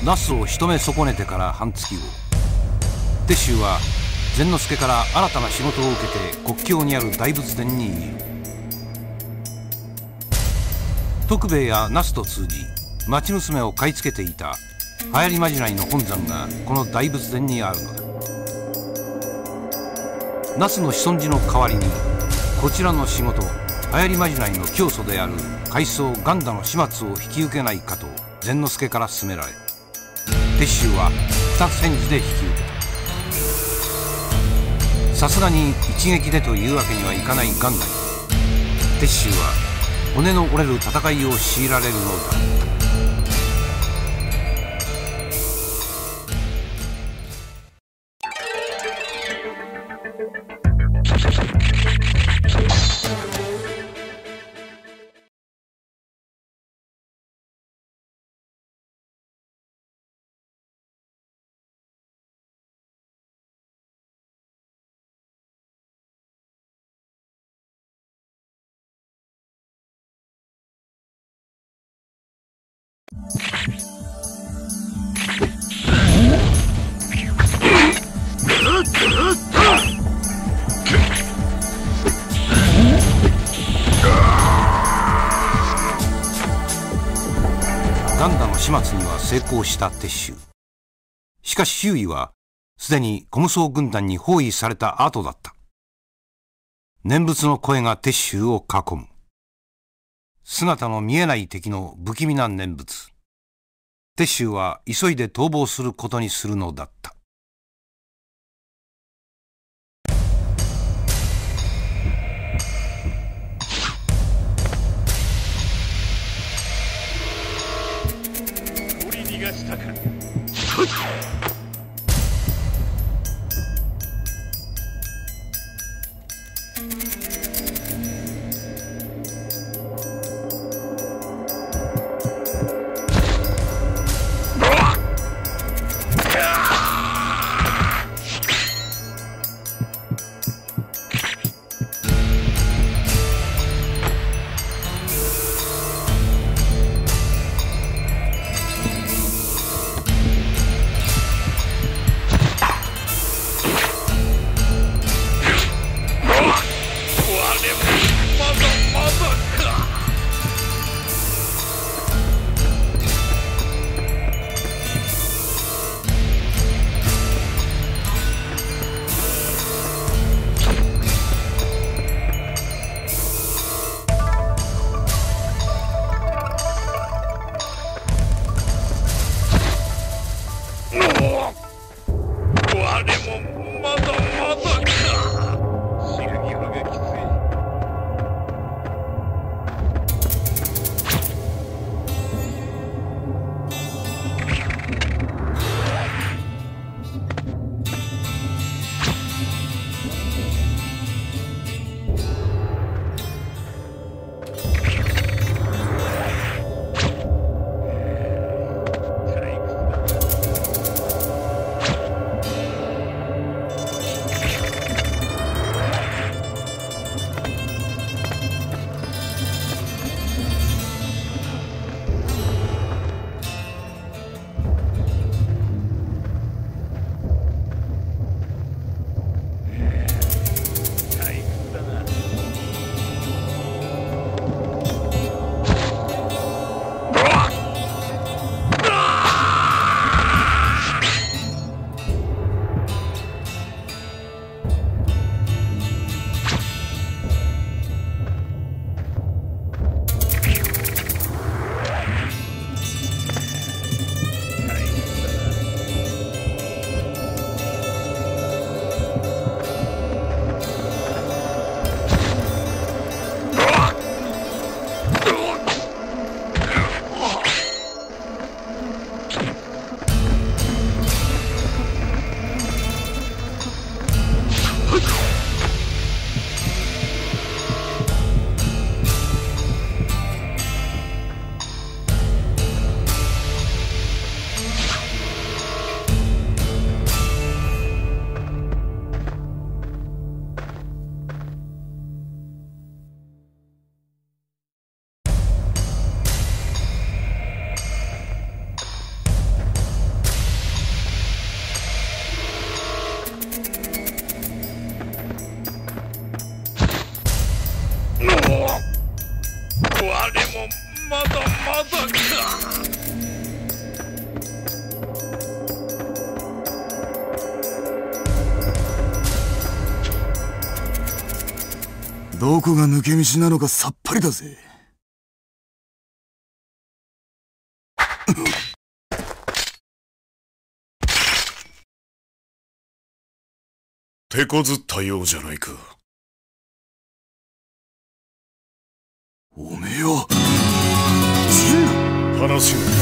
那須を仕留め損ねてから半月後、鉄舟は善之助から新たな仕事を受けて国境にある大仏殿にいる。徳兵衛や那須と通じ町娘を買い付けていた流行りまじないの本山がこの大仏殿にあるのだ。那須の子孫寺の代わりにこちらの仕事、流行りまじないの教祖である海藻ガンダの始末を引き受けないかと善之助から勧められ、鉄舟は二つ返事で引き受けた。さすがに一撃でというわけにはいかないガンダに鉄舟は骨の折れる戦いを強いられるのだった。ガンダの始末には成功した鉄舟。しかし周囲はすでに虚無僧軍団に包囲された後だった。念仏の声が鉄舟を囲む。姿の見えない敵の不気味な念仏。鉄舟は急いで逃亡することにするのだった。 取り逃がしたか。 もまだまだか。 どこが抜け道なのかさっぱりだぜ。 手こずったようじゃないか。 おめえは陣話が